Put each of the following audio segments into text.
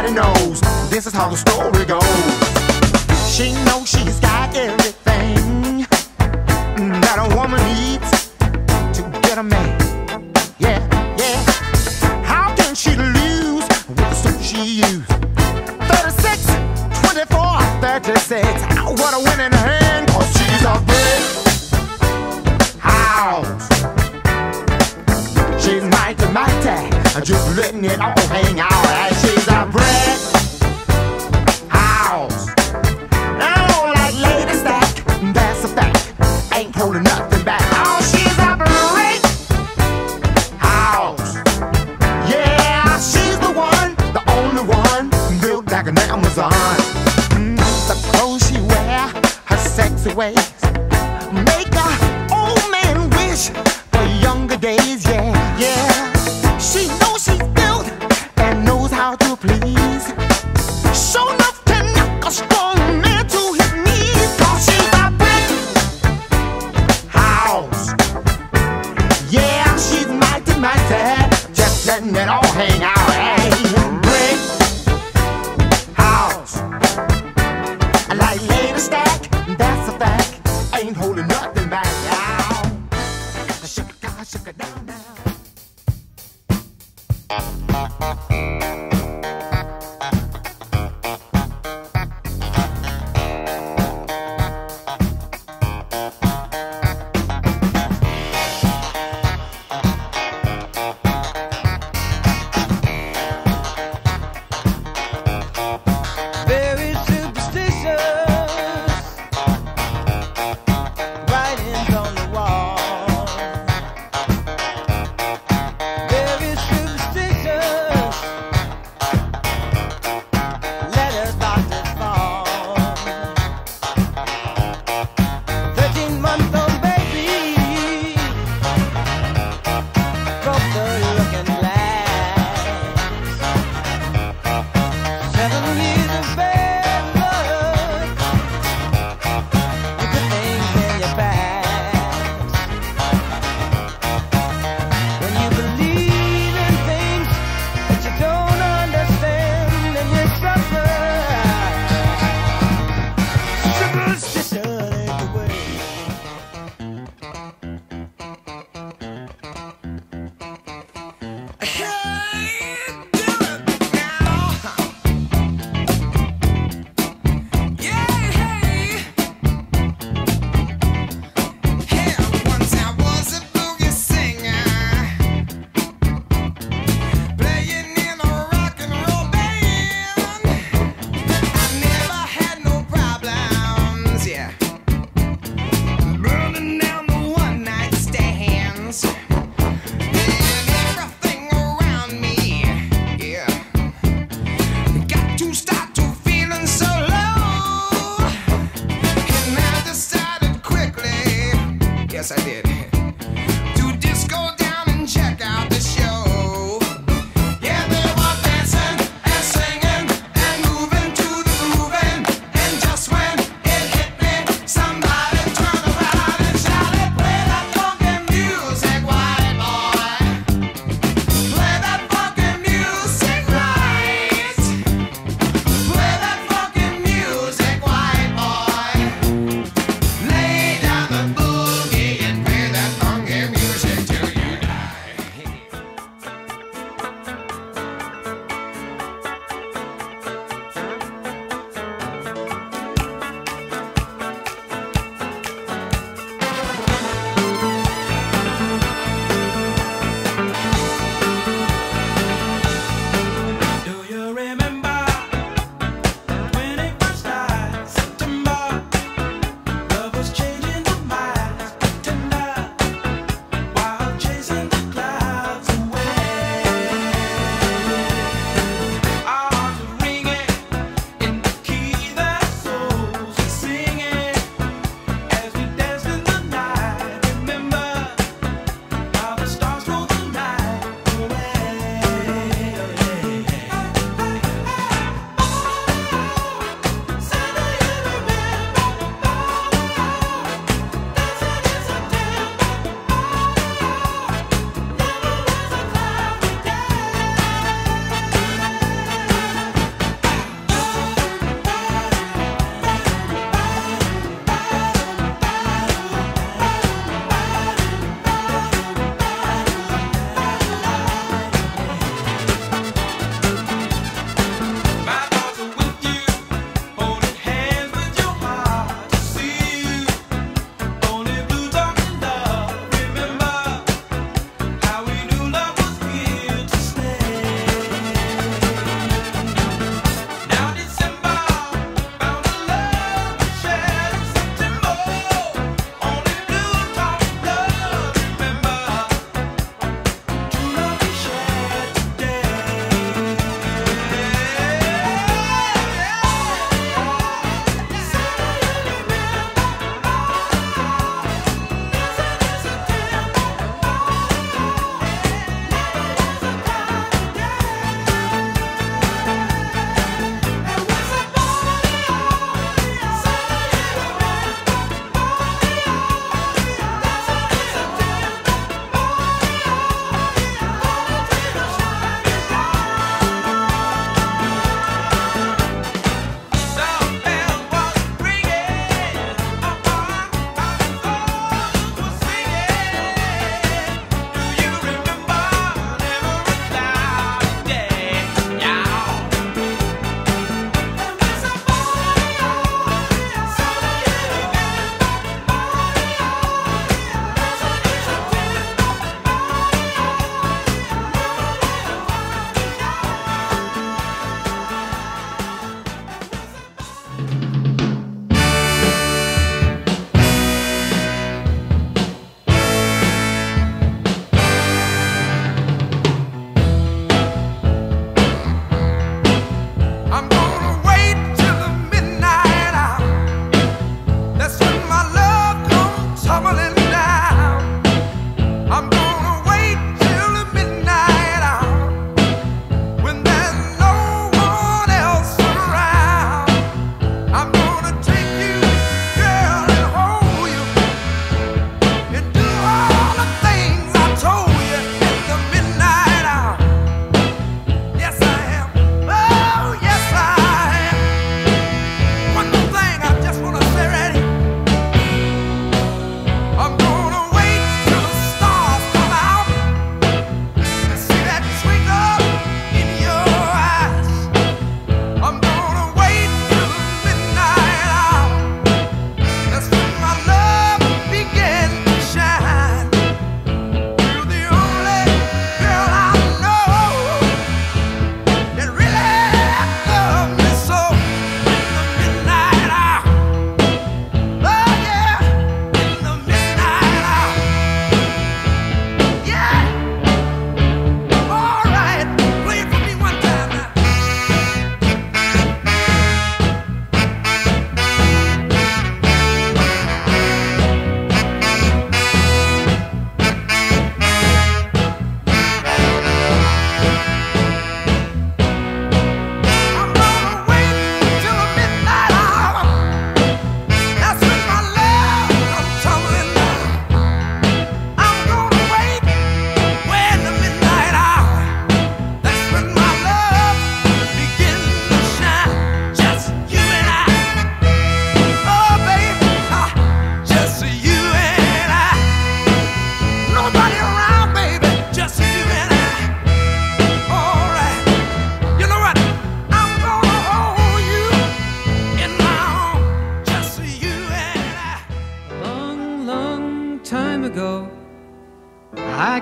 everybody knows this is how the story goes. She knows she's got everything that a woman needs to get a man. Yeah, yeah. How can she lose with the suit she used? 36, 24, 36. What a winning hand, 'cause she's a brick house. She's mighty, mighty, just letting it all hang out. And she's a brick house. Now, like Lady Stack, that's a fact. Ain't holding nothing back. Oh, she's a brick house. Yeah, she's the one, the only one, built like an Amazon. The clothes she wear, her sexy ways, make a old man wish for younger days. Yeah, yeah. She knows she's built and knows how to please. Sure enough to knock a strong man to his knees. 'Cause she's a brick house. Yeah, she's mighty, mighty, just letting it all hang out. Hey, brick house. Like Lady Stack, that's a fact. Ain't holding nothing back. Now, shook it down now.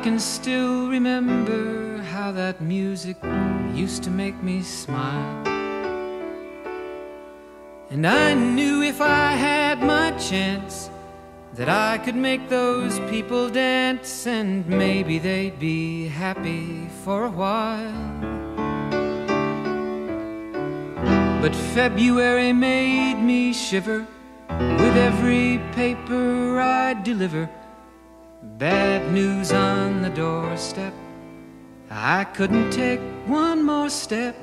can still remember how that music used to make me smile. And I knew if I had my chance that I could make those people dance, and maybe they'd be happy for a while. But February made me shiver with every paper I'd deliver. Bad news on the doorstep, I couldn't take one more step.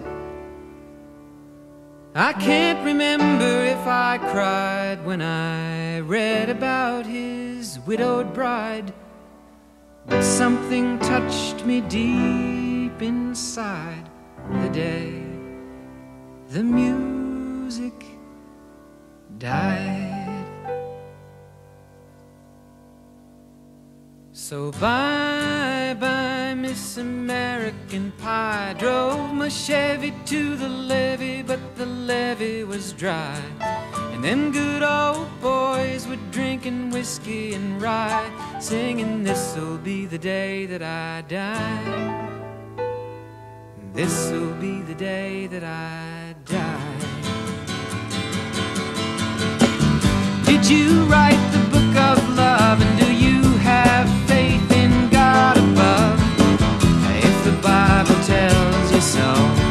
I can't remember if I cried when I read about his widowed bride, but something touched me deep inside the day the music died. So bye-bye, Miss American Pie. Drove my Chevy to the levee, but the levee was dry. And them good old boys were drinking whiskey and rye, singing, this'll be the day that I die. This'll be the day that I die. Did you write the book of love, and do you have faith in God above? If the Bible tells you so.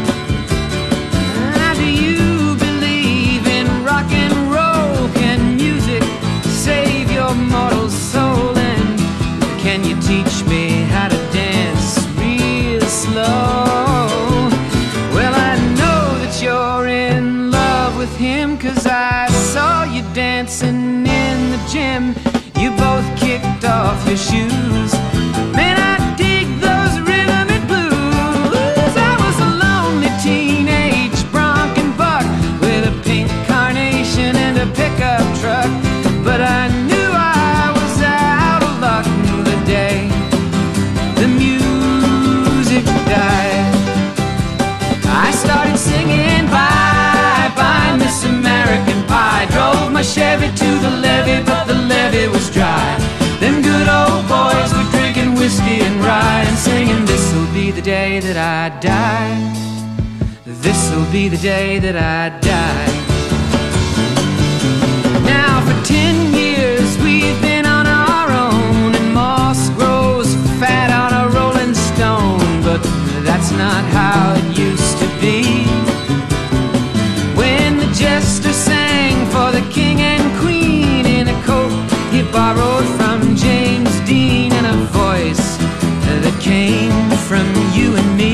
Do you believe in rock and roll? Can music save your mortal soul? And can you teach me how to dance real slow? Well, I know that you're in love with him, 'cause I saw you dancing in the gym. You both kicked off your shoes. Man, I dig those rhythm and blues. I was a lonely teenage bronc and buck with a pink carnation and a pickup truck, but I knew I was out of luck the day the music died. I started singing bye-bye, Miss American Pie. Drove my Chevy to the levee, but the levee was dry. Them good old boys were drinking whiskey and rye, and singing, this'll be the day that I die. This'll be the day that I die. Now for 10 years we've been on our own, and moss grows fat on a rolling stone, but that's not how it used to be. When the jester sang for the king and queen in a coat he borrowed from James Dean, and a voice that came from you and me.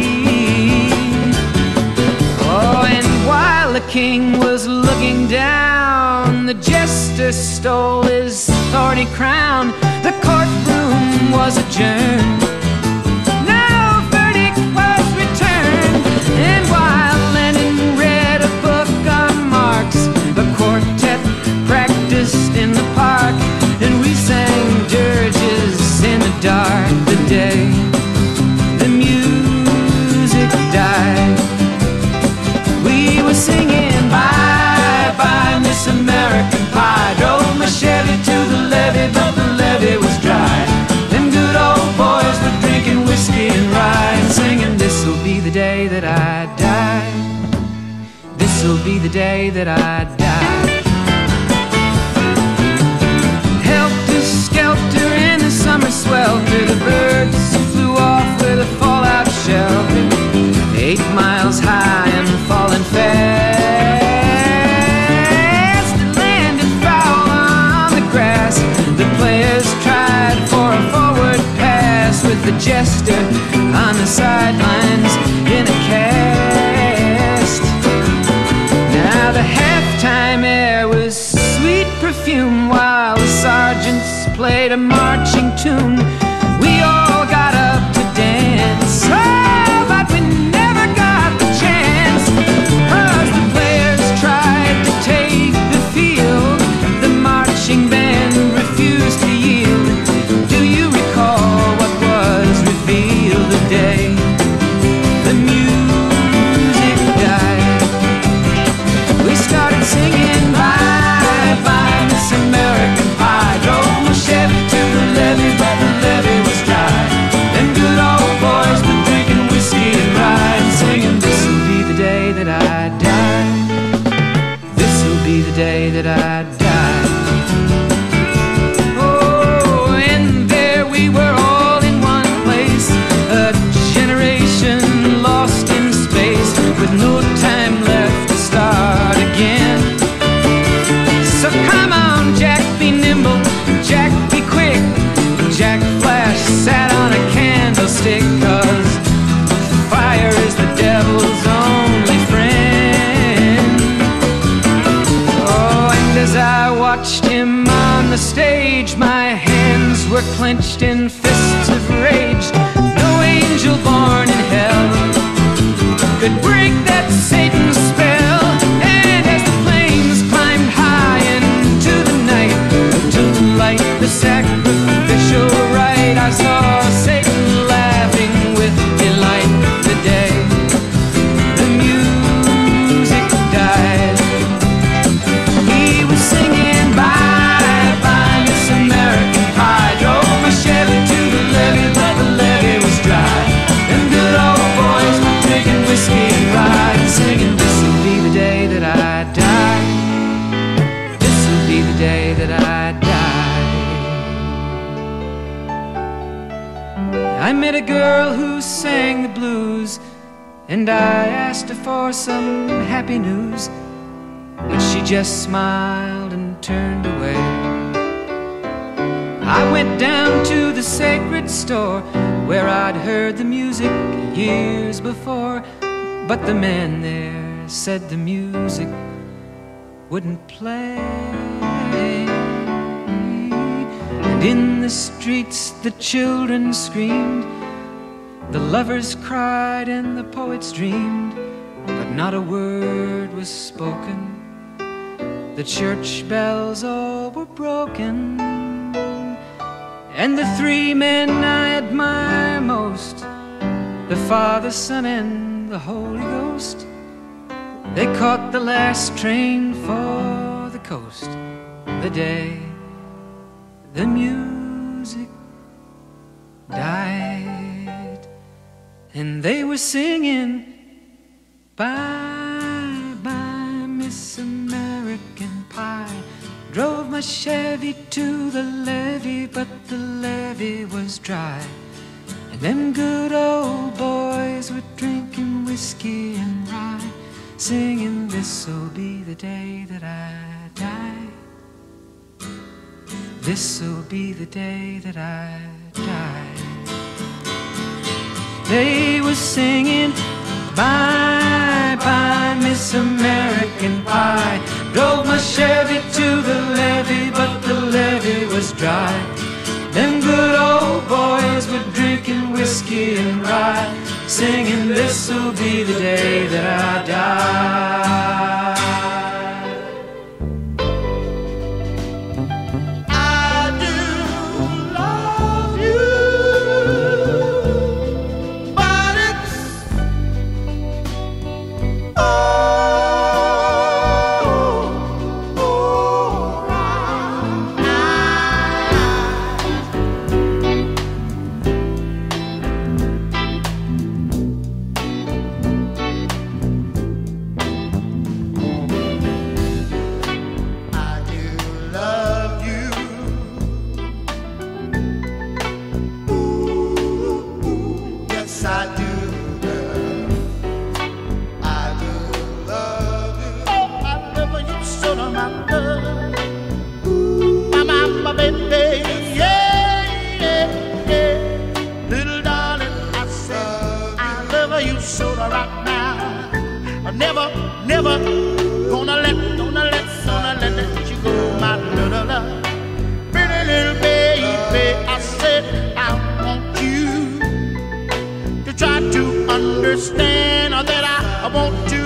Oh, and while the king was looking down, the jester stole his thorny crown. The courtroom was adjourned. No verdict was returned. And while Lenin read a book on Marx, the quartet practiced in the park, and we sang dirges in the dark the day the music died. We were singing bye-bye, Miss American Pie. Drove my Chevy to the levee, but the levee was dry. Them good old boys were drinking whiskey and rye, and singing, this'll be the day that I die. This'll be the day that I die. Helter-skelter in the summer swelter, the birds flew off with a fallout shelter. 8 miles high and falling fast. It landed foul on the grass. The players tried for a forward pass, with the jester on the sidelines in a cast. Now the halftime air was sweet perfume, while the sergeants played a marching tune. We all got up to dance, oh, but we never got the chance, 'cause the players tried to take the field. The marching band refused to yield. Do you recall what was revealed the day the music died? We started singing bye-bye, Miss American Pie. Drove my Chevy to the levee, but the levee I die. This'll be the day that I die. Oh, and there we were all in one place, a generation lost in space, with no time left to start again. So come on, Jack, be nimble, Jack, be quick. Jack Flash sat on a candlestick, 'cause fire is the devil's only friend. Oh, and as I watched him on the stage, my hands were clenched in fists of rage. No angel born in hell could break that Satan's spell. And as the flames climbed high into the night, to light the sacrificial rite, I saw Satan laughing with delight. The day the music died, he was singing bye bye Miss American Pie. Drove my Chevy to the levee, but the levee was dry. Them good old boys were drinking whiskey and rye, singing, this'll be the day that I die. This'll be the day that I die. I met a girl who sang the blues, and I asked her for some happy news, but she just smiled and turned away. I went down to the sacred store where I'd heard the music years before, but the man there said the music wouldn't play. And in the streets the children screamed, the lovers cried and the poets dreamed, but not a word was spoken. The church bells all were broken. And the three men I admire most, the Father, Son, and the Holy Ghost, they caught the last train for the coast. The day the music died, and they were singing bye bye Miss American Pie. Drove my Chevy to the levee, but the levee was dry. And them good old boys were drinking whiskey and rye, singing, this'll be the day that I die. This'll be the day that I die. They were singing bye bye Miss American Pie. Drove my Chevy to the levee, but the levee was dry. Them good old boys were drinking whiskey and rye, singing, this'll be the day that I die. Never gonna let you go, my little love. Pretty little baby, I said I want you to try to understand that I want to